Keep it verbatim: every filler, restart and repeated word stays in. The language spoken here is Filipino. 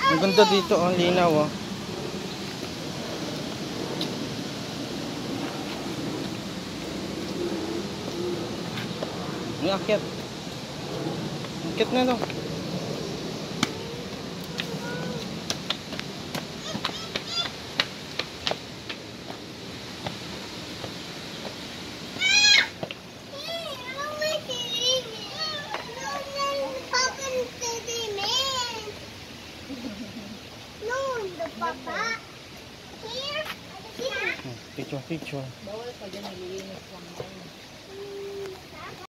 Ang ganda dito, ang linaw oh. Ang akyat. Akyat na no. Papa, here, here. Picture, picture. Bawal pa dyan, nililinis lang yan.